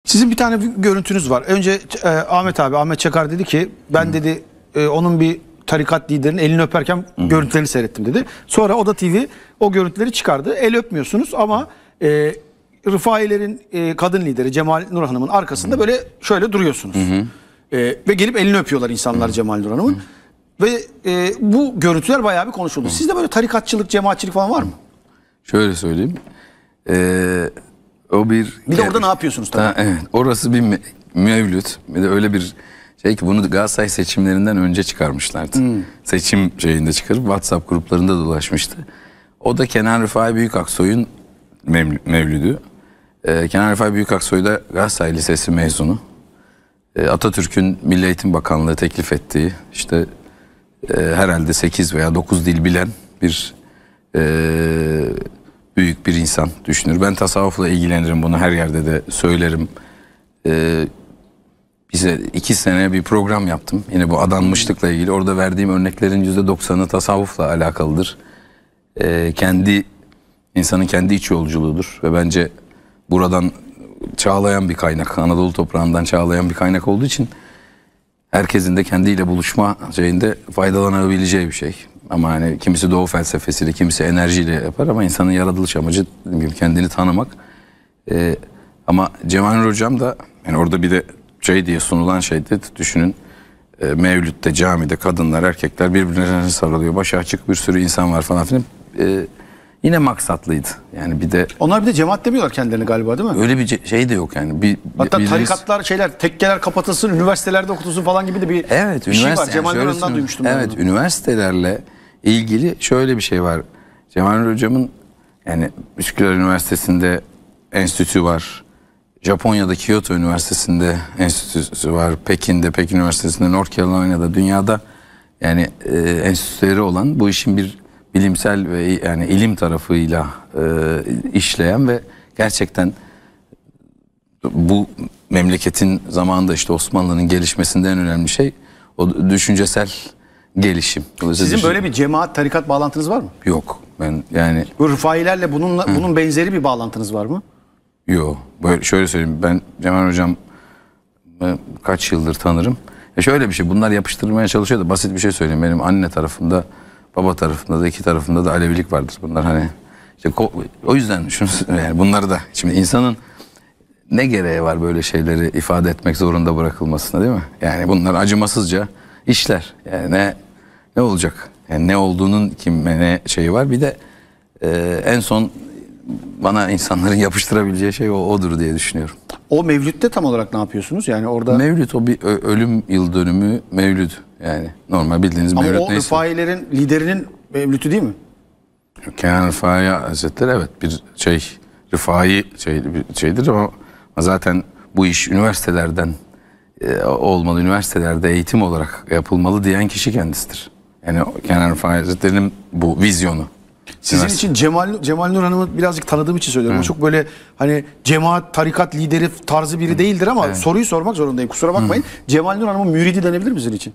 Sizin bir tane görüntünüz var. Önce Ahmet Çakar dedi ki ben dedi onun bir tarikat liderinin elini öperken görüntülerini seyrettim dedi. Sonra Oda TV o görüntüleri çıkardı. El öpmüyorsunuz ama Rıfailerin kadın lideri Cemal Nur Hanım'ın arkasında böyle şöyle duruyorsunuz. Ve gelip elini öpüyorlar insanlar Cemal Nur Hanım'ın. Ve bu görüntüler bayağı bir konuşuldu. Sizde böyle tarikatçılık, cemaatçilik falan var mı? Şöyle söyleyeyim. O bir de orada ne yapıyorsunuz tabii? Evet. Orası bir mevlüt. Bir de öyle bir şey ki bunu Galatasaray seçimlerinden önce çıkarmışlardı. Seçim şeyinde çıkarıp WhatsApp gruplarında dolaşmıştı. O da Kenan Rıfai Büyükaksoy'un mevlüdü. Kenan Rıfai Büyükaksoy da Galatasaray Lisesi mezunu. Atatürk'ün Milli Eğitim Bakanlığı teklif ettiği işte herhalde 8 veya 9 dil bilen bir büyük bir insan düşünür. Ben tasavvufla ilgilenirim, bunu her yerde de söylerim. Bize 2 sene bir program yaptım. Yine bu adanmışlıkla ilgili. Orada verdiğim örneklerin %90'ı tasavvufla alakalıdır. İnsanın kendi iç yolculuğudur. Ve bence buradan çağlayan bir kaynak. Anadolu toprağından çağlayan bir kaynak olduğu için herkesin de kendiyle buluşma şeyinde faydalanabileceği bir şey. Ama hani kimisi doğu felsefesiyle, kimisi enerjiyle yapar ama insanın yaratılış amacı kendini tanımak. Ama Cemal Nur Hocam da yani orada bir de şey diye sunulan şeyde düşünün. Mevlütte, camide kadınlar, erkekler birbirlerine sarılıyor. Başı açık bir sürü insan var falan filan. Yine maksatlıydı. Yani bir de onlar bir de cemaat demiyorlar kendilerini galiba, değil mi? Öyle bir şey de yok yani. Hatta tarikatlar tekkeler kapatılsın, üniversitelerde okutulsun falan gibi de bir şey var. Cemal Nur Hanım'dan duymuştum. Evet, üniversitelerle ilgili şöyle bir şey var. Cemal Nur Hocam'ın yani Üsküdar Üniversitesi'nde enstitüsü var. Japonya'da Kyoto Üniversitesi'nde enstitüsü var. Pekin Üniversitesi'nde, North Carolina'da, dünyada yani enstitüleri olan, bu işin bir bilimsel ve yani ilim tarafıyla işleyen ve gerçekten bu memleketin zamanında işte Osmanlı'nın gelişmesinde en önemli şey o düşüncesel gelişim. Sizin böyle bir cemaat, tarikat bağlantınız var mı? Yok. Ben yani bu Rıfailerle bunun benzeri bir bağlantınız var mı? Yok. Böyle şöyle söyleyeyim. Ben Cemal Hocam kaç yıldır tanırım. Şöyle bir şey. Bunlar yapıştırmaya çalışıyor da basit bir şey söyleyeyim. Benim anne tarafımda, baba tarafında da, iki tarafında da Alevilik vardır. Bunlar hani işte o yüzden şunu yani bunları da şimdi insanın ne gereği var böyle şeyleri ifade etmek zorunda bırakılmasına, değil mi? Yani bunlar acımasızca işler. Yani ne olacak? Yani ne olduğunun kime ne şeyi var. Bir de en son bana insanların yapıştırabileceği şey odur diye düşünüyorum. O mevlütte tam olarak ne yapıyorsunuz? Yani orada mevlüt o bir ölüm yıl dönümü mevlüd. Yani normal bildiğiniz ama mevlüt o neyse. Rıfailerin liderinin mevlütü değil mi? Kenan Rıfai Hazretleri evet bir Rıfai şeydir ama zaten bu iş üniversitelerden olmalı, üniversitelerde eğitim olarak yapılmalı diyen kişi kendisidir. Yani Kenan Rıfai Hazretleri'nin bu vizyonu. Sizin için Cemal Nur Hanım'ı birazcık tanıdığım için söylüyorum. O çok böyle hani cemaat, tarikat lideri tarzı biri değildir ama soruyu sormak zorundayım. Kusura bakmayın. Cemal Nur Hanım'ın müridi denebilir mi sizin için?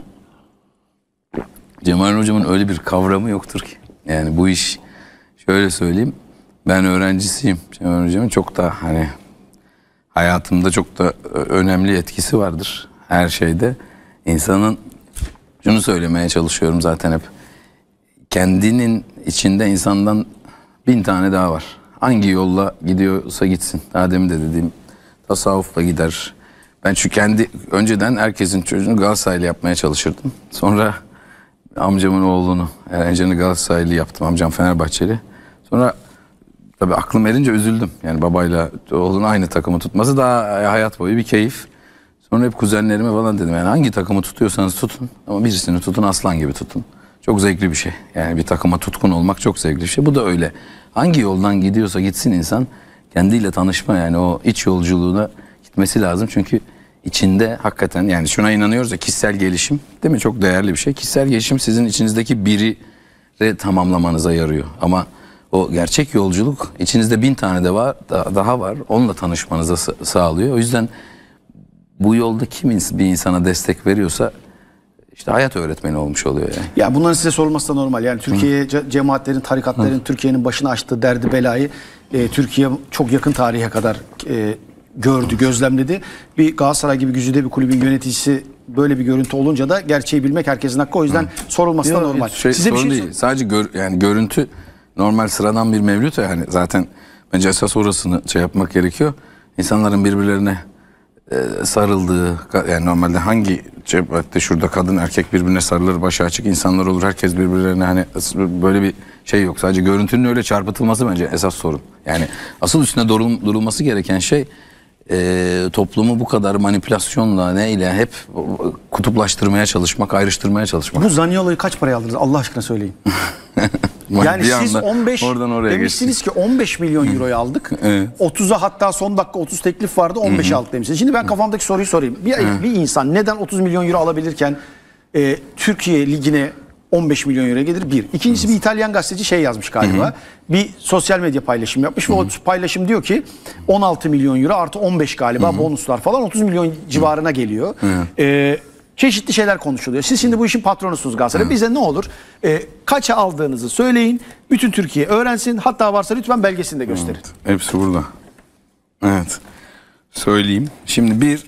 Cemal Hocam'ın öyle bir kavramı yoktur ki. Yani bu iş şöyle söyleyeyim. Ben öğrencisiyim. Cemal Hocam'ın çok da hani hayatımda çok da önemli etkisi vardır her şeyde. İnsanın şunu söylemeye çalışıyorum zaten hep. Kendinin içinde insandan 1000 tane daha var. Hangi yolla gidiyorsa gitsin. Daha demin de dediğim tasavvufla gider. Ben şu önceden herkesin çocuğunu Galatasaraylı yapmaya çalışırdım. Sonra amcamın oğlunu Erencan'ı Galatasaraylı yaptım. Amcam Fenerbahçeli. Sonra tabii aklım erince üzüldüm. Yani babayla oğlunu aynı takımı tutması daha hayat boyu bir keyif. Sonra hep kuzenlerime falan dedim. Yani hangi takımı tutuyorsanız tutun ama birisini tutun, aslan gibi tutun. Çok zevkli bir şey. Yani bir takıma tutkun olmak çok zevkli bir şey. Bu da öyle. Hangi yoldan gidiyorsa gitsin insan kendiyle tanışma, yani o iç yolculuğuna gitmesi lazım. Çünkü içinde hakikaten yani şuna inanıyoruz ya, kişisel gelişim değil mi? Çok değerli bir şey. Kişisel gelişim sizin içinizdeki biri tamamlamanıza yarıyor. Ama o gerçek yolculuk içinizde 1000 tane de var, daha var. Onunla tanışmanıza sağlıyor. O yüzden bu yolda kim bir insana destek veriyorsa İşte hayat öğretmeni olmuş oluyor yani. Ya bunların size sorulması da normal. Yani Türkiye'ye cemaatlerin, tarikatların Türkiye'nin başına açtığı derdi belayı Türkiye çok yakın tarihe kadar gördü, gözlemledi. Bir Galatasaray gibi güzide bir kulübün yöneticisi böyle bir görüntü olunca da gerçeği bilmek herkesin hakkı. O yüzden sorulması da normal. Size bir şey değil. Sadece yani görüntü normal sıradan bir mevlüt yani zaten bence esas orasını yapmak gerekiyor. İnsanların birbirlerine sarıldığı, yani normalde hangi cebette şurada kadın erkek birbirine sarılır, başı açık insanlar olur, herkes birbirlerine, hani böyle bir şey yok. Sadece görüntünün öyle çarpıtılması bence esas sorun. Yani asıl üstüne durulması gereken şey toplumu bu kadar manipülasyonla neyle hep kutuplaştırmaya çalışmak, ayrıştırmaya çalışmak. Bu Zaniolo'yu kaç paraya aldınız Allah aşkına söyleyin. Yani siz 15 demiştiniz ki 15 milyon euroyu aldık. Evet. 30'a hatta son dakika 30 teklif vardı, 15'e aldık demişsiniz. Şimdi ben kafamdaki soruyu sorayım. Bir insan neden 30 milyon euro alabilirken Türkiye Ligi'ne 15 milyon euro gelir? Bir. İkincisi, bir İtalyan gazeteci şey yazmış galiba. Bir sosyal medya paylaşım yapmış ve o paylaşım diyor ki 16 milyon euro artı 15 galiba bonuslar falan 30 milyon civarına geliyor. Çeşitli şeyler konuşuluyor. Siz şimdi bu işin patronusunuz Galatasaray'da. Bize ne olur kaça aldığınızı söyleyin. Bütün Türkiye öğrensin. Hatta varsa lütfen belgesini de gösterin. Evet, hepsi burada. Evet. Söyleyeyim. Şimdi bir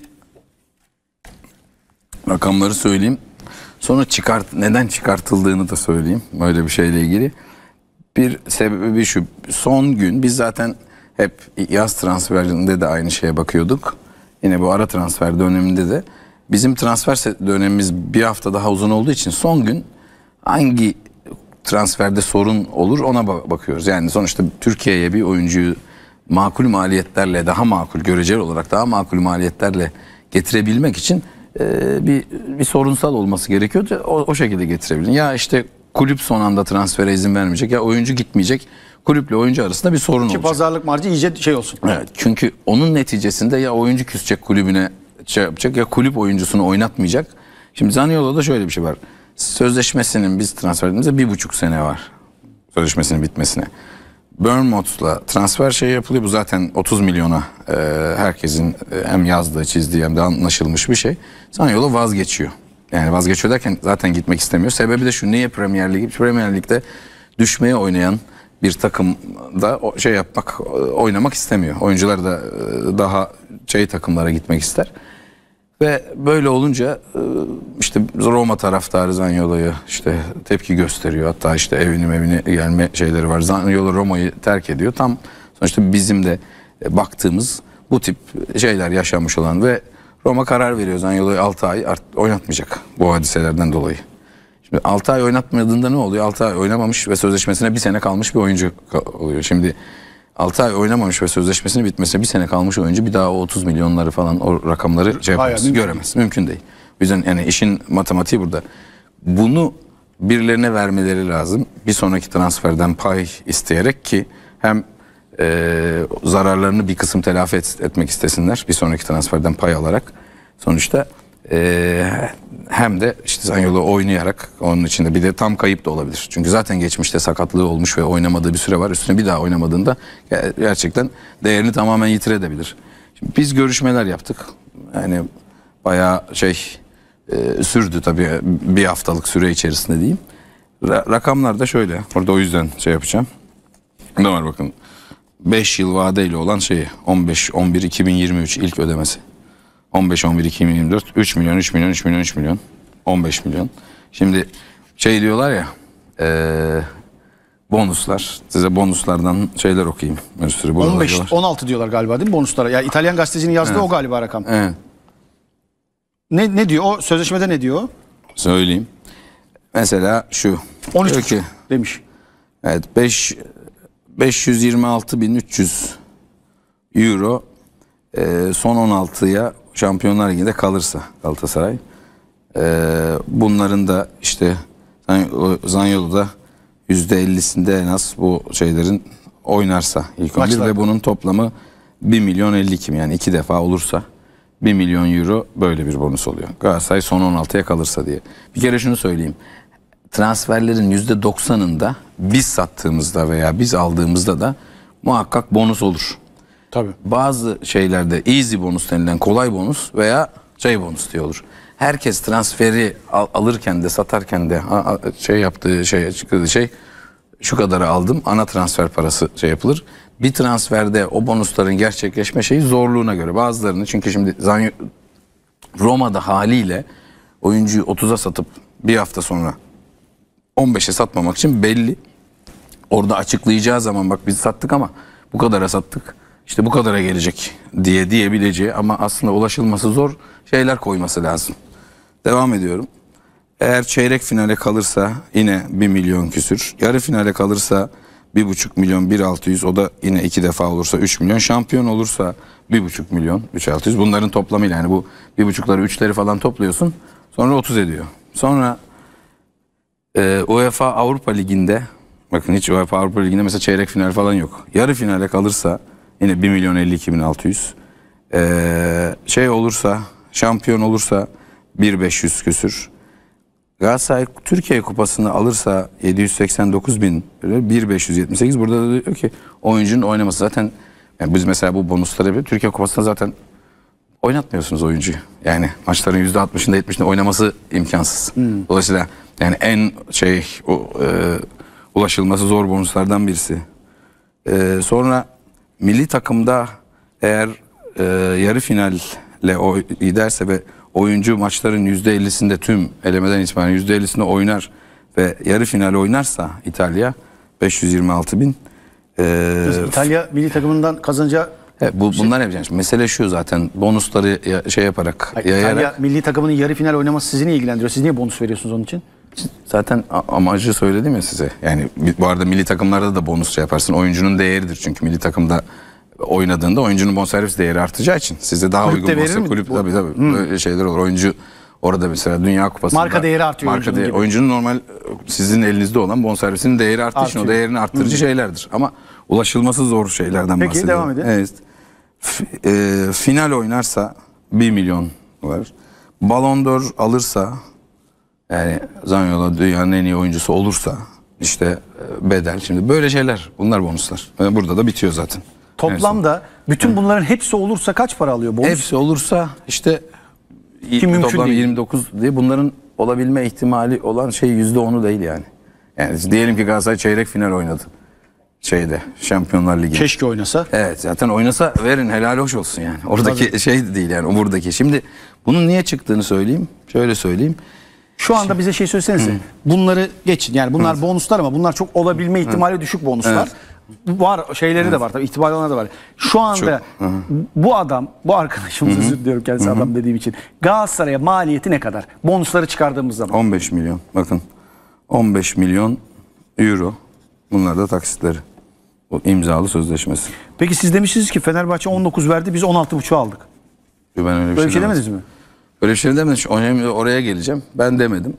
rakamları söyleyeyim. Sonra neden çıkartıldığını da söyleyeyim. Böyle bir şeyle ilgili. Bir sebebi şu. Son gün biz zaten hep yaz transferinde de aynı şeye bakıyorduk. Yine bu ara transfer döneminde de. Bizim transfer dönemimiz bir hafta daha uzun olduğu için son gün hangi transferde sorun olur ona bakıyoruz. Yani sonuçta Türkiye'ye bir oyuncuyu makul maliyetlerle, daha makul, göreceli olarak daha makul maliyetlerle getirebilmek için bir sorunsal olması gerekiyor. O şekilde getirebilin. Ya işte kulüp son anda transfere izin vermeyecek, ya oyuncu gitmeyecek. Kulüple oyuncu arasında bir sorun olacak. Ki pazarlık marjı iyice şey olsun. Evet, çünkü onun neticesinde ya oyuncu küsecek kulübüne, yapacak ya kulüp oyuncusunu oynatmayacak. Şimdi Zaniolo'da şöyle bir şey var. Sözleşmesinin biz transfer ettiğimizde 1,5 sene var. Sözleşmesinin bitmesine. Bournemouth'la transfer yapılıyor. Bu zaten 30 milyona herkesin hem yazdığı, çizdiği hem de anlaşılmış bir şey. Zaniolo vazgeçiyor. Yani vazgeçiyor derken zaten gitmek istemiyor. Sebebi de şu: niye Premier Lig? Premier Lig'de düşmeye oynayan bir takımda oynamak istemiyor. Oyuncular da daha takımlara gitmek ister. Ve böyle olunca işte Roma taraftarı Zaniolo'ya tepki gösteriyor. Hatta evine gelme şeyleri var. Zaniolo Roma'yı terk ediyor. Tam sonuçta bizim de baktığımız bu tip şeyler yaşanmış olan ve Roma karar veriyor. Zaniolo'yu 6 ay oynatmayacak bu hadiselerden dolayı. Şimdi 6 ay oynatmadığında ne oluyor? 6 ay oynamamış ve sözleşmesine bir sene kalmış bir oyuncu oluyor. Şimdi 6 ay oynamamış ve sözleşmesinin bitmesine bir sene kalmış oyuncu bir daha o 30 milyonları falan, o rakamları göremez. Mümkün değil. O yüzden yani işin matematiği burada. Bunu birilerine vermeleri lazım. Bir sonraki transferden pay isteyerek ki hem zararlarını bir kısım telafi etmek istesinler. Bir sonraki transferden pay alarak. Sonuçta hem de Zaniolo oynayarak, onun içinde bir de tam kayıp da olabilir. Çünkü zaten geçmişte sakatlığı olmuş ve oynamadığı bir süre var. Üstüne bir daha oynamadığında gerçekten değerini tamamen yitirebilir. Şimdi biz görüşmeler yaptık. Yani bayağı sürdü tabii, bir haftalık süre içerisinde diyeyim. Rakamlar da şöyle. Orada o yüzden yapacağım. Ne var bakın. 5 yıl vadeyle olan 15-11-2023 ilk ödemesi. 15-11-2024 3 milyon, 3 milyon, 3 milyon, 3 milyon, 15 milyon. Şimdi diyorlar ya, bonuslar. Size bonuslardan şeyler okuyayım. 15-16 diyorlar galiba değil mi bonuslara? Ya İtalyan gazetecinin yazdığı o galiba rakam. Evet. Ne diyor o sözleşmede, ne diyor? Söyleyeyim. Mesela şu. 13 demiş. Evet, 526.300 euro son 16'ya Şampiyonlar Ligi'nde kalırsa Galatasaray, bunların da Zaniolo'da %50'sinde en az bu şeylerin oynarsa ilk 11 ve bunun toplamı 1 milyon 52 yani 2 defa olursa 1 milyon euro böyle bir bonus oluyor. Galatasaray son 16'ya kalırsa diye. Bir kere şunu söyleyeyim. Transferlerin %90'ında biz sattığımızda veya biz aldığımızda da muhakkak bonus olur. Tabii. Bazı şeylerde easy bonus denilen kolay bonus veya bonus diye olur. Herkes transferi alırken de satarken de yaptığı çıktığı şu kadarı aldım, ana transfer parası yapılır. bir transferde o bonusların gerçekleşme şeyi zorluğuna göre. Bazılarını, çünkü şimdi Roma'da haliyle oyuncuyu 30'a satıp bir hafta sonra 15'e satmamak için belli. Orada açıklayacağı zaman bak biz sattık ama bu kadara sattık, İşte bu kadara gelecek diyebileceği ama aslında ulaşılması zor şeyler koyması lazım. Devam ediyorum. Eğer çeyrek finale kalırsa yine 1 milyon küsür. Yarı finale kalırsa 1,5 milyon 1,600, o da yine 2 defa olursa 3 milyon. Şampiyon olursa 1,5 milyon 3,600. Bunların toplamıyla, yani bu 1,5'ları 3'leri falan topluyorsun. Sonra 30 ediyor. Sonra UEFA Avrupa Ligi'nde, bakın hiç UEFA Avrupa Ligi'nde mesela çeyrek final falan yok. Yarı finale kalırsa yine 1 milyon 52.600. Şey olursa, şampiyon olursa 1,500 küsür. Galatasaray Türkiye Kupası'nı alırsa 789.000, 1,578. Burada da diyor ki oyuncunun oynaması zaten, yani biz mesela bu bonusları Türkiye Kupası'nda zaten oynatmıyorsunuz oyuncuyu. Yani maçların %60'ında 70'inde oynaması imkansız. Dolayısıyla yani en ulaşılması zor bonuslardan birisi. Sonra milli takımda eğer yarı finalle giderse ve oyuncu maçların %50'sinde, tüm elemeden itibaren %50'sinde oynar ve yarı final oynarsa İtalya 526.000. İtalya milli takımından kazanacağı... Bunlar hep yani. Mesele şu zaten, bonusları şey yaparak, yayarak. İtalya milli takımının yarı final oynaması sizi niye ilgilendiriyor? Siz niye bonus veriyorsunuz onun için? Zaten amacı söyledim ya size. Yani bu arada milli takımlarda da bonus şey yaparsın. Oyuncunun değeridir çünkü milli takımda oynadığında oyuncunun bonservis değeri artacağı için size daha uygun bonservis, kulüp tabii böyle şeyler olur. Oyuncu orada mesela Dünya Kupası'nda marka değeri artıyor oyuncunun gibi. Oyuncunun normal sizin elinizde olan bonservisinin değeri arttığı için o değerini arttırıcı şeylerdir. Ama ulaşılması zor şeylerden bahsediyorum. Peki devam edin. Evet. Final oynarsa 1 milyon var. Ballon d'Or alırsa, yani Zaniolo dünyanın en iyi oyuncusu olursa işte bedel, şimdi böyle şeyler, bunlar bonuslar. Burada da bitiyor zaten. Toplamda bütün bunların hepsi olursa kaç para alıyor bonus? Hepsi olursa işte toplam 29 diye, bunların olabilme ihtimali olan şey %10'u değil yani. Yani diyelim ki Galatasaray çeyrek final oynadı. Şampiyonlar Ligi. Keşke oynasa. Evet, zaten oynasa verin, helal hoş olsun yani. Oradaki tabii şey değil yani, buradaki. Şimdi bunun niye çıktığını söyleyeyim. Şöyle söyleyeyim. Şu anda bize şey söylesenize. Bunları geçin. Yani bunlar bonuslar ama bunlar çok olabilme ihtimali düşük bonuslar. Var şeyleri de var tabii, ihtimali olanlar da var. Şu anda bu adam, bu arkadaşımız, özür diliyorum kendisi adam dediğim için, Galatasaray'a maliyeti ne kadar? Bonusları çıkardığımız zaman. 15 milyon. Bakın 15 milyon euro. Bunlar da taksitleri. O imzalı sözleşmesi. Peki siz demişsiniz ki Fenerbahçe 19 verdi, biz 16,5 aldık. Ben öyle bir şey demediniz mi? Öyle bir şey demedim. Oraya geleceğim. Ben demedim.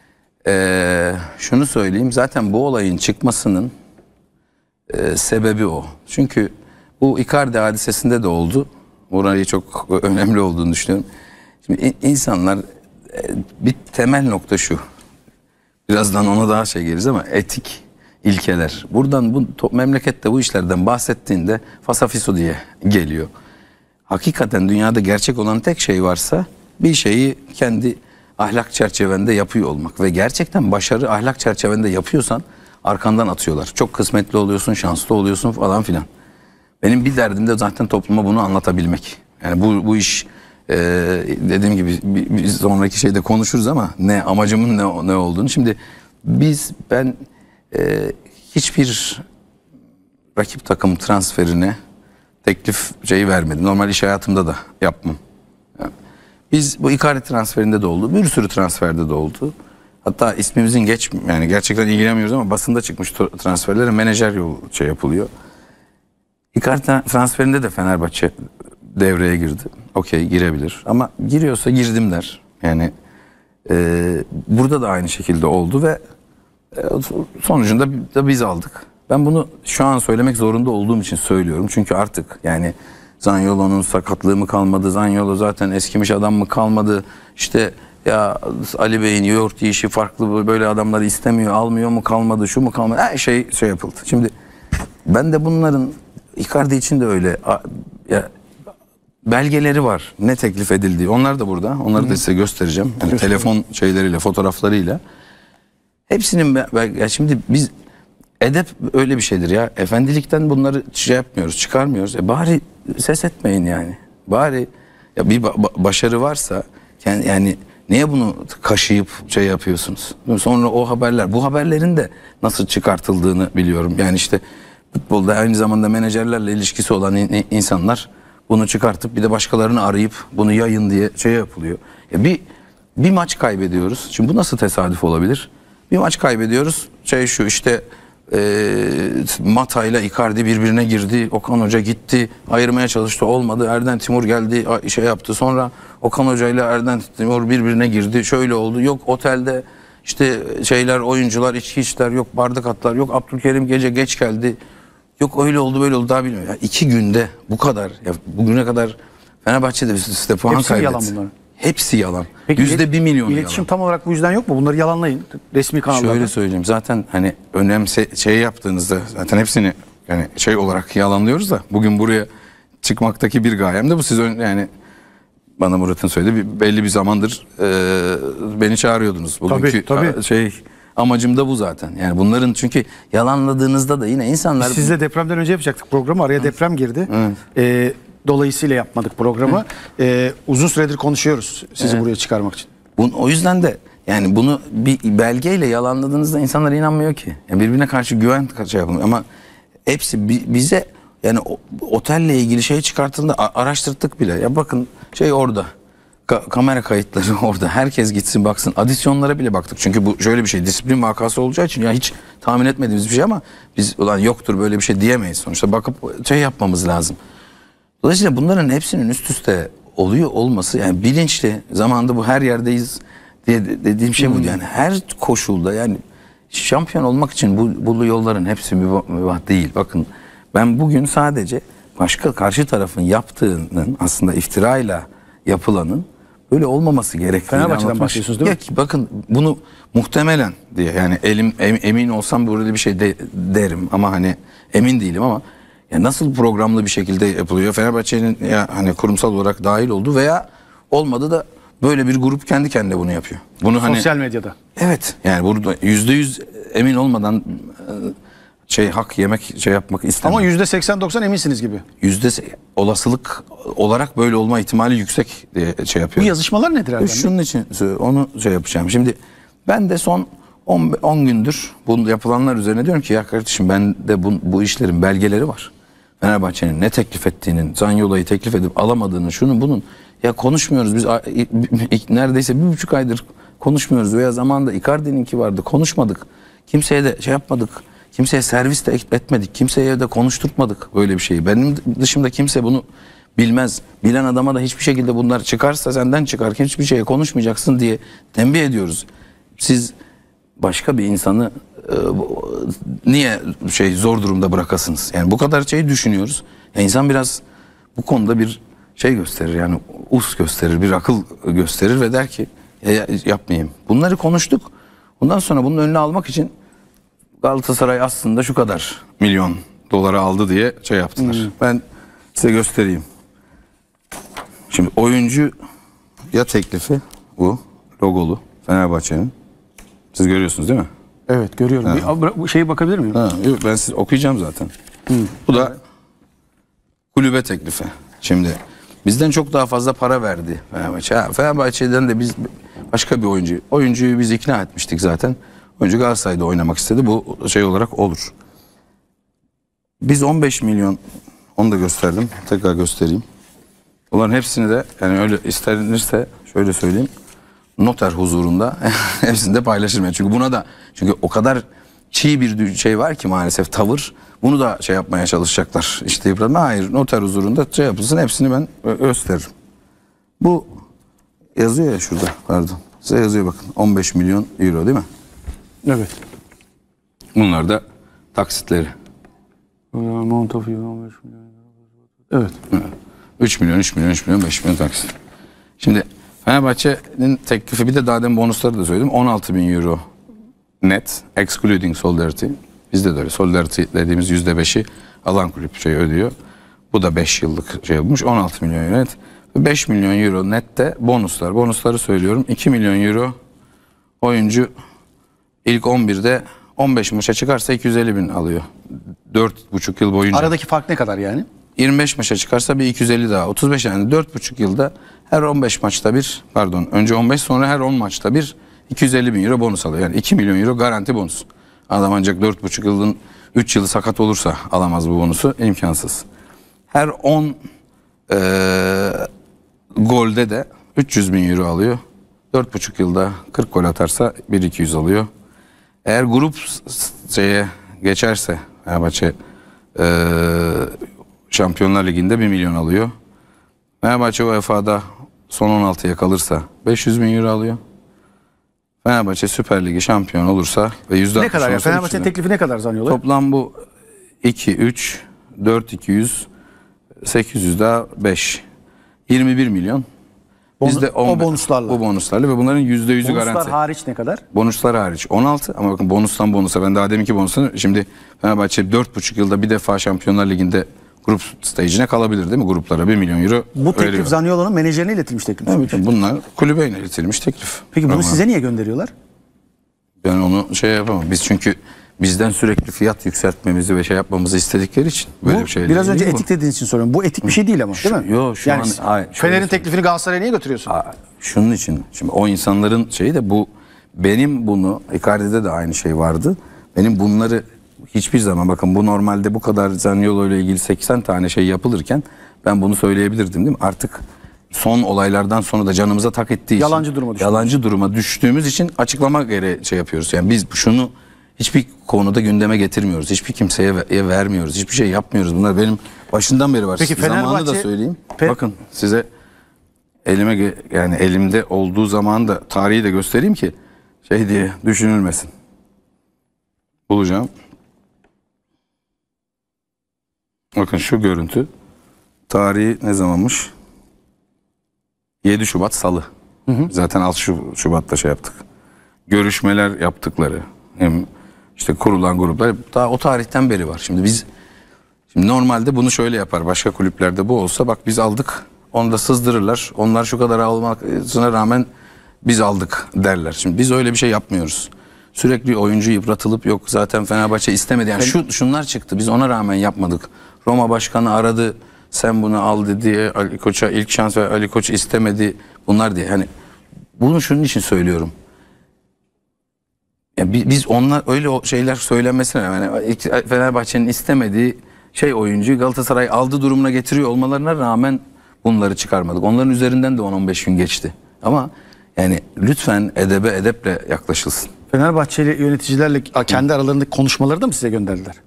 Şunu söyleyeyim. Zaten bu olayın çıkmasının sebebi o. Çünkü bu Icardi hadisesinde de oldu. Orayı çok önemli olduğunu düşünüyorum. Şimdi insanlar, bir temel nokta şu. Birazdan ona daha geliriz ama etik ilkeler. Buradan bu memlekette bu işlerden bahsettiğinde fasafiso diye geliyor. Hakikaten dünyada gerçek olan tek şey varsa bir şeyi kendi ahlak çerçevende yapıyor olmak ve gerçekten başarı ahlak çerçevende yapıyorsan arkandan atıyorlar. Çok kısmetli oluyorsun, şanslı oluyorsun falan filan. Benim bir derdim de zaten topluma bunu anlatabilmek. Yani bu iş dediğim gibi bir sonraki şeyde konuşuruz ama amacımın ne olduğunu. Şimdi ben hiçbir rakip takım transferine teklif vermedim. Normal iş hayatımda da yapmam. Yani biz bu Icardi transferinde de oldu. Bir sürü transferde de oldu. Hatta ismimizin yani gerçekten ilgilenmiyoruz ama basında çıkmış transferlere menajer yapılıyor. Icardi transferinde de Fenerbahçe devreye girdi. Okey, girebilir. Ama giriyorsa girdim der. Yani burada da aynı şekilde oldu ve sonucunda da biz aldık. Ben bunu şu an söylemek zorunda olduğum için söylüyorum. Çünkü artık yani Zaniolo'nun sakatlığı mı kalmadı? Zaniolo zaten eskimiş adam mı kalmadı? İşte ya Ali Bey'in yoğurt yiyişi farklı, böyle adamları istemiyor, almıyor mu kalmadı, şu mu kalmadı? Her şey yapıldı. Şimdi ben de bunların, Icardi için de öyle belgeleri var. Ne teklif edildiği. Onlar da burada. Onları da size göstereceğim. Yani telefon fotoğraflarıyla. Hepsinin şimdi biz edep öyle bir şeydir ya. Efendilikten bunları şey yapmıyoruz, çıkarmıyoruz. Bari ses etmeyin yani. Bari ya bir başarı varsa yani niye bunu kaşıyıp şey yapıyorsunuz? Sonra o haberler, bu haberlerin de nasıl çıkartıldığını biliyorum. Yani işte futbolda aynı zamanda menajerlerle ilişkisi olan insanlar bunu çıkartıp bir de başkalarını arayıp bunu yayın diye şey yapılıyor. Ya bir maç kaybediyoruz. Şimdi bu nasıl tesadüf olabilir? Bir maç kaybediyoruz. Şu işte Mata ile Icardi birbirine girdi. Okan Hoca gitti. Ayırmaya çalıştı. Olmadı. Erden Timur geldi. Şey yaptı. Sonra Okan Hoca ile Erden Timur birbirine girdi. Şöyle oldu. Yok otelde işte oyuncular içki içtiler. Yok bardak attılar. Yok Abdülkerim gece geç geldi. Yok öyle oldu böyle oldu. Daha bilmiyorum. Ya 2 günde bu kadar. Ya bugüne kadar Fenerbahçe'de üst puan Hepsi kaybetti. yalan bunların. Hepsi yalan. Peki, %1 milyon İletişim yalan. tam olarak bu yüzden yok mu? Bunları yalanlayın resmi kanallarda. Şöyle söyleyeyim, zaten hani şey yaptığınızda zaten hepsini yani şey olarak yalanlıyoruz da bugün buraya çıkmaktaki bir gayem de bu. Siz yani bana Murat'ın söylediği belli bir zamandır beni çağırıyordunuz. Bugünkü tabii. Amacım da bu zaten. Yani bunların çünkü yalanladığınızda da yine insanlar... Biz sizle depremden önce yapacaktık programı. Araya deprem girdi. Dolayısıyla yapmadık programı. Uzun süredir konuşuyoruz sizi buraya çıkarmak için. O yüzden de yani bunu bir belgeyle yalanladığınızda insanlar inanmıyor ki. Yani birbirine karşı güven şey yapılmıyor. Ama hepsi bize yani otelle ilgili şey çıkarttığında araştırdık bile. Ya bakın orada. Kamera kayıtları orada. Herkes gitsin baksın. Adisyonlara bile baktık. Çünkü bu şöyle bir şey. Disiplin vakası olacağı için ya hiç tahmin etmediğimiz bir şey ama biz ulan yoktur böyle bir şey diyemeyiz. Sonuçta bakıp yapmamız lazım. Dolayısıyla bunların hepsinin üst üste oluyor olması yani bilinçli. Zamanında bu her yerdeyiz diye dediğim şey bu. Yani her koşulda yani şampiyon olmak için bu yolların hepsi mübah değil. Bakın ben bugün sadece karşı tarafın yaptığının aslında iftirayla yapılanın böyle olmaması gerektiğini Fenerbahçe'den bahsediyorsunuz değil mi? Bakın bunu muhtemelen diye yani emin olsam böyle bir şey derim ama hani emin değilim ama ya nasıl programlı bir şekilde yapılıyor? Fenerbahçe'nin ya hani kurumsal olarak dahil oldu veya olmadı da böyle bir grup kendi kendine bunu yapıyor. Bunu Sosyal medyada. Evet. Yani burada %100 emin olmadan hak yemek yapmak istemem. Ama %80-90 eminsiniz gibi. Olasılık olarak böyle olma ihtimali yüksek diye yapıyor. Bu yazışmalar nedir Erdem Bey? Şunun için onu yapacağım. Şimdi ben de son 10 gündür bunu yapılanlar üzerine diyorum ki ya kardeşim ben de bu işlerin belgeleri var. Fenerbahçe'nin ne teklif ettiğinin, Zanyola'yı teklif edip alamadığını, şunun bunun ya konuşmuyoruz biz neredeyse 1,5 aydır konuşmuyoruz veya zamanında Icardi'ninki vardı konuşmadık. Kimseye de yapmadık. Kimseye servis de etmedik. Kimseye de konuşturtmadık böyle bir şeyi. Benim dışımda kimse bunu bilmez. Bilen adama da hiçbir şekilde bunlar çıkarsa senden çıkar. Hiçbir şeye konuşmayacaksın diye tembih ediyoruz. Siz başka bir insanı niye zor durumda bırakasınız? Yani bu kadar düşünüyoruz. Ya insan biraz bu konuda bir gösterir yani gösterir, bir akıl gösterir ve der ki yapmayayım. Bunları konuştuk. Bundan sonra bunun önüne almak için Galatasaray aslında şu kadar milyon dolara aldı diye yaptılar. Ben size göstereyim. Şimdi oyuncu teklifi bu logolu Fenerbahçe'nin. Siz görüyorsunuz değil mi? Evet görüyorum. Bu şeyi bakabilir miyim? Yok, ben size okuyacağım zaten. Bu da kulübe teklifi. Şimdi bizden çok daha fazla para verdi Fenerbahçe. Fenerbahçe'den de biz başka bir oyuncuyu biz ikna etmiştik zaten. Oyuncu Galatasaray'da oynamak istedi. Bu olarak olur. Biz 15 milyon onu da gösterdim. Tekrar göstereyim. Bunların hepsini de yani öyle istenirse şöyle söyleyeyim. Noter huzurunda hepsini de paylaşırım. Çünkü o kadar çiğ bir var ki maalesef tavır. Bunu da yapmaya çalışacaklar. İşte yıpranma. Hayır, noter huzurunda yapılsın. Hepsini ben gösteririm. Bu yazıyor ya şurada. Pardon. Size yazıyor bakın. 15 milyon euro değil mi? Evet. Bunlar da taksitleri. Evet. 3 milyon, 5 milyon taksit. Şimdi Fenerbahçe'nin teklifi bir de daha demin bonusları da söyledim. 16 bin euro net, excluding solidarity. Bizde de öyle. Solidarity dediğimiz %5'i alan kulüp ödüyor. Bu da 5 yıllık olmuş. 16 milyon euro net. 5 milyon euro nette bonuslar. Bonusları söylüyorum. 2 milyon euro oyuncu ilk 11'de 15 maça çıkarsa 250 bin alıyor. 4,5 yıl boyunca. Aradaki fark ne kadar yani? 25 maça çıkarsa bir 250 daha. 35 yani 4,5 yılda her 15 maçta bir, pardon önce 15 sonra her 10 maçta bir 250 bin euro bonus alıyor. Yani 2 milyon euro garanti bonus. Adam ancak 4,5 yılın 3 yılı sakat olursa alamaz bu bonusu. İmkansız. Her 10 golde de 300 bin euro alıyor. 4,5 yılda 40 gol atarsa 1.200 alıyor. Eğer grup şeye geçerse Fenerbahçe Şampiyonlar Ligi'nde 1 milyon alıyor. Fenerbahçe UEFA'da son 16'ya kalırsa 500 bin euro alıyor. Fenerbahçe Süper Ligi şampiyon olursa ve %60 Ne kadar ya? olursa Fenerbahçe'nin teklifi ne kadar zannediyorlar? toplam bu 2, 3, 4, 200, 800 daha 5. 21 milyon. Bizde o bonuslarla. Bu bonuslarla ve bunların %100'ü Bonuslar garanti. hariç ne kadar? Bonuslar hariç 16 ama bakın bonustan bonusa ben daha deminki bonusunu şimdi Fenerbahçe 4,5 yılda bir defa Şampiyonlar Ligi'nde grup stage'ine kalabilir değil mi? Gruplara 1 milyon euro. Bu teklif Zaniolo'nun menajerine iletilmiş teklif. Evet, bunlar kulübe iletilmiş teklif. Peki bunu ama size niye gönderiyorlar? ben onu şey yapamam. Biz çünkü bizden sürekli fiyat yükseltmemizi ve şey yapmamızı istedikleri için böyle bir şey biraz önce değil etik dediğiniz için soruyorum. Bu etik bir şey değil ama değil mi? Yok şu yani an hayır, Fener'in teklifini Galatasaray'a niye götürüyorsun? Şunun için. Şimdi o insanların şeyi de bu benim bunu Icardi'de de aynı şey vardı. Benim bunları hiçbir zaman bakın bu normalde bu kadar Zaniolo ile ilgili 80 tane şey yapılırken ben bunu söyleyebilirdim değil mi? Artık son olaylardan sonra da canımıza tak ettiği Yalancı için duruma düştük. yalancı duruma düştüğümüz için açıklama gereği şey yapıyoruz. Yani biz şunu hiçbir konuda gündeme getirmiyoruz. Hiçbir kimseye vermiyoruz. Hiçbir şey yapmıyoruz. Bunlar benim başından beri var. Peki Zamanı da Fenerbahçe- söyleyeyim. Bakın size yani elimde olduğu zaman da tarihi de göstereyim ki şey diye düşünülmesin. Bulacağım. Bakın şu görüntü. Tarihi ne zamanmış? 7 Şubat Salı. Zaten 6 Şubat'ta şey yaptık. Görüşmeler yaptıkları. Hem işte kurulan gruplar daha o tarihten beri var. Şimdi normalde bunu şöyle yapar. Başka kulüplerde bu olsa bak biz aldık. Onu da sızdırırlar. Onlar şu kadar almasına rağmen biz aldık derler. Şimdi biz öyle bir şey yapmıyoruz. Sürekli oyuncu yıpratılıp yok zaten Fenerbahçe istemedi. Yani şunlar çıktı. Biz ona rağmen yapmadık. Roma başkanı aradı. Sen bunu al dedi. Ali Koç'a ilk şans ver. Ali Koç istemedi. Bunlar diye. Hani bunu şunun için söylüyorum. Ya biz onlar öyle şeyler söylenmesine rağmen Fenerbahçe'nin istemediği oyuncuyu Galatasaray aldı durumuna getiriyor olmalarına rağmen bunları çıkarmadık. Onların üzerinden de 10-15 gün geçti. Ama yani lütfen edeple yaklaşılsın. Fenerbahçeli yöneticilerle kendi aralarındaki konuşmaları da mı size gönderdiler?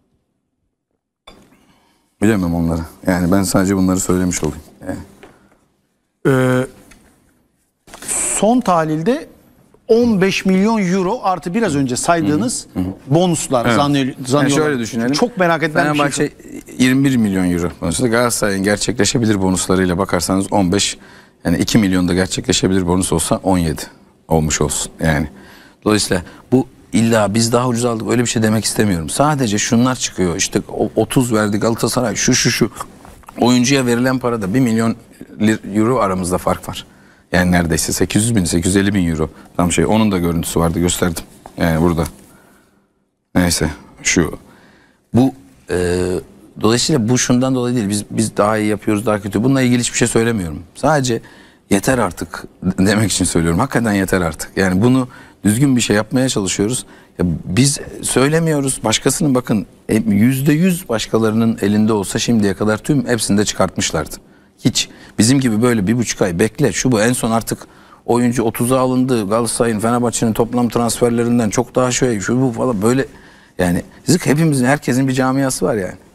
Bilemem onları. Yani ben sadece bunları söylemiş olayım. Yani. Son tahlilde 15 milyon euro artı biraz önce saydığınız bonuslar. Evet. Zaniolo. Yani şöyle düşünelim. Çok merak edilen bir şey. Fenerbahçe 21 milyon euro bonusu. Galatasaray'ın gerçekleşebilir bonuslarıyla bakarsanız 15, yani 2 milyonda gerçekleşebilir bonus olsa 17 olmuş olsun. Yani dolayısıyla bu illa biz daha ucuz aldık öyle bir şey demek istemiyorum. Sadece şunlar çıkıyor. İşte 30 verdi Galatasaray şu oyuncuya verilen parada 1 milyon euro aramızda fark var. Yani neredeyse 850 bin euro. Tam onun da görüntüsü vardı gösterdim. Yani burada. Neyse bu dolayısıyla bu şundan dolayı değil. Biz daha iyi yapıyoruz daha kötü. Bununla ilgili hiçbir şey söylemiyorum. Sadece yeter artık demek için söylüyorum. Hakikaten yeter artık. Yani bunu düzgün bir şey yapmaya çalışıyoruz. Ya biz söylemiyoruz. Başkasının bakın %100 başkalarının elinde olsa şimdiye kadar tüm hepsini de çıkartmışlardı. Hiç bizim gibi böyle 1,5 ay bekle bu en son artık oyuncu 30'a alındı. Galatasaray'ın Fenerbahçe'nin toplam transferlerinden çok daha şu bu falan böyle yani hepimizin herkesin bir camiası var yani.